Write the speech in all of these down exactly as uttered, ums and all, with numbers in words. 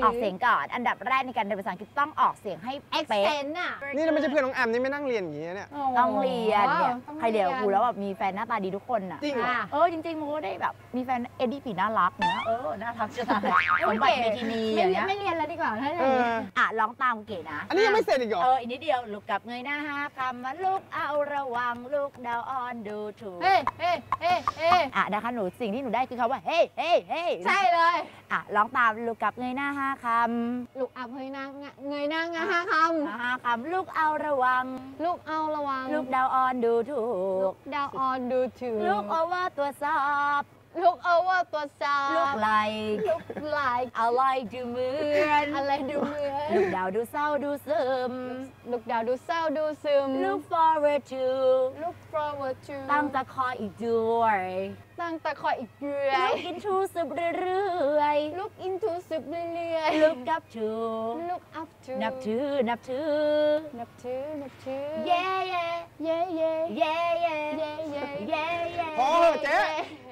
ออกเสียงก่อนอันดับแรกในการเรียนภาษาอังกฤษต้องออกเสียงให้เป๊ะ accent อ่ะนี่เราไม่ใช่เพื่อนน้องแอมนี่ไม่นั่งเรียนอย่างนี้เนี่ยต้องเรียนเนี่ยใครเดี๋ยวกูแล้วแบบมีแฟนหน้าตาดีทุกคนอ่ะจริงเหรอเออจริงๆมูก็ได้แบบมีแฟนเอ็ดดี้ผีน่ารักเนี้ยเออน่ารักจะตายสมบัติเมทินีอย่างเงี้ยไม่เรียนแล้วดีกว่าถ้าอย่างนี้อ่ะร้องตามเก๋นะอันนี้ยังไม่เสร็จอีกเหรอเอออีกนิดเดียวลูกกับเงยหน้าฮะคำว่าลูกเอาระวังลูกดาวออนดูถูกเฮ้เฮ้เฮ้เฮ้อ่ะนะคะหนูสิ่งที่หนูได้คือคำว่าเฮ้เฮ้เฮ้ใช่เลยอ่ะร้องตามลูกกับเงยหน้าห้าคำลูกอับเงยหน้าเงยหน้าห้าคำห้าคำลูกเอาระวังลูกเอาระวังลูกดาวออนดูถูกลูกดาวออนดูถูกลูกเอาว่าตัวสอบลูกเอาว่าตัวสาวลูกไหลลูกไหลอะไรดูเหมือนอะไรดูเหมือนลูกดาวดูเศร้าดูซึมลูกดาวดูเศร้าดูซึม Look forward to Look forward to ตั้งตะคอยอีกด้วยตั้งตะคอยอีกด้วย Look into สุบเรื่อยๆ Look into สุบเรื่อยๆ Look up to Look up to นับถือนับถือนับถือนับถือ Yeah yeah yeah yeah yeah yeah yeah yeah yeah yeah พอเจ๊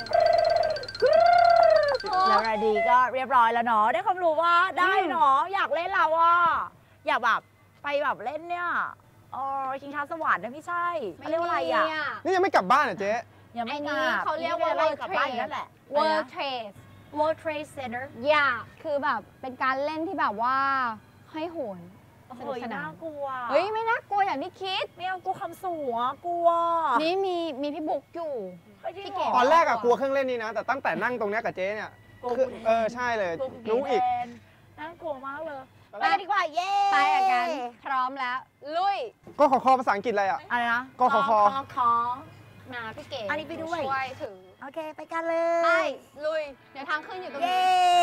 แล้วระดีก็เรียบร้อยแล้วเนาะได้ความรู้ว่าได้เนาะอยากเล่นแล้วอ่ะอยากแบบไปแบบเล่นเนี่ยอ๋อชิงช้าสวรรค์นะไม่ใช่ไม่เรียกว่าอะไรอ่ะนี่ยังไม่กลับบ้านเหรอเจ๊ยังไม่กลับเขาเรียกว่า World Trade นั่นแหละ World Trade World Trade Center อย่าคือแบบเป็นการเล่นที่แบบว่าให้โหนสนุกสนานน่ากลัวเฮ้ยไม่น่ากลัวอย่างที่คิดไม่เอากลัวคำสูงกลัวนี่มีมีพี่บุ๊กอยู่พี่เก๋ตอนแรกอะกลัวเครื่องเล่นนี้นะแต่ตั้งแต่นั่งตรงนี้กับเจ๊เนี่ยเออใช่เลยรู้อีกน่ากลัวมากเลยไปดีกว่าเย้ไปกันพร้อมแล้วลุยก็ขอคอภาษาอังกฤษอะไรอะอะไรนะก็ขอคอคอมาพี่เก๋อันนี้ไปด้วยช่วยถือโอเคไปกันเลยไปลุยเดี๋ยวทางขึ้นอยู่ตรงนี้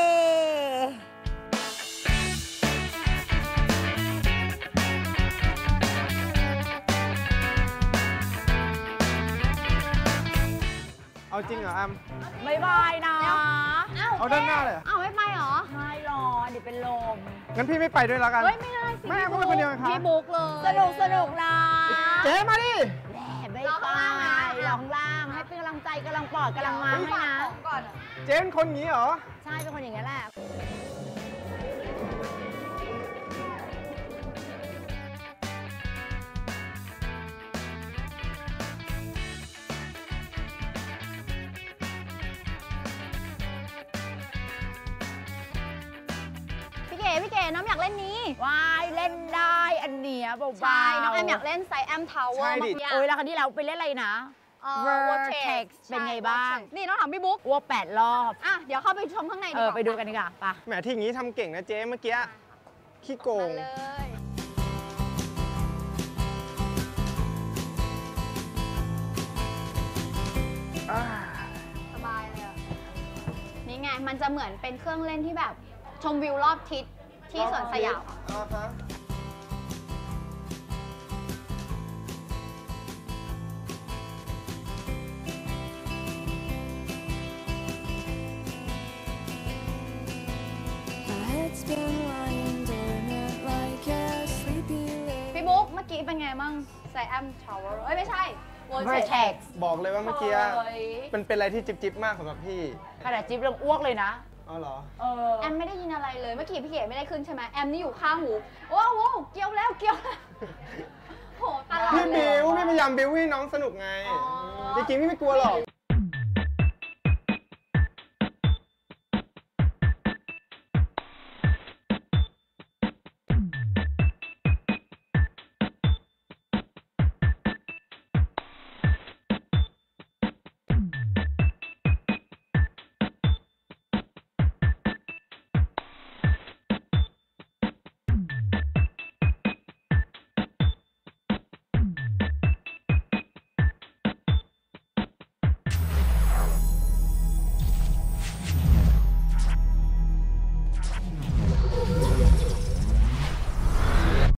เอาจริงเหรอแอมไม่บายนะเอาด้านหน้าเลยเอาไม่ไปเหรอไม่หรอเดี๋ยวเป็นลมงั้นพี่ไม่ไปด้วยแล้วกันเฮ้ยไม่ได้สิแม่ก็ไปคนเดียวครับพี่บุ๊กเลยสนุกสนุกนะเจ๊มาดิแหมไม่ไปลองล่างให้เป็นกำลังใจกำลังปลอดกำลังมาให้นะเจ๊เป็นคนงี้เหรอใช่เป็นคนอย่างนี้แหละพี่เก๋น้องอยากเล่นนี้วายเล่นได้อันเนี้ยเบาๆใช่น้องแอมอยากเล่นไซแอมทาวเวอร์โอ้ยแล้วครั้งที่เราไปเล่นอะไรนะ Vertex เป็นไงบ้างนี่น้องถามพี่บุ๊กวัวแปดรอบอ่ะเดี๋ยวเข้าไปชมข้างในดีกว่าไปดูกันดีกว่าป่ะแหมที่อย่างนี้ทำเก่งนะเจ๊เมื่อกี้ขี้โกงสบายเลยนี่ไงมันจะเหมือนเป็นเครื่องเล่นที่แบบชมวิวรอบทิศที่สวนสยามพี่บุ๊กเมื่อกี้เป็นไงมั่งไซแอมทาวเวอร์เอ้ยไม่ใช่ Vertex บอกเลยว่าเมื่อกี้มันเป็นอะไรที่จิ๊บๆมากสำหรับพี่ขนาดจิ๊บยังอ้วกเลยนะอ๋อเหรอแอมไม่ได้ยินอะไรเลยเมื่อกี้พี่เก๋ไม่ได้ขึ้นใช่ไหมแอมนี่อยู่ข้างหูว้าวว้าวเกี่ยวแล้วเกี่ยวโหตลอดพี่บิวพี่พยายามบิวให้น้องสนุกไงจริงๆพี่ไม่กลัวหรอก